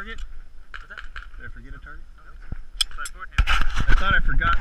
target? What's that? Did I forget a target? I thought I forgot.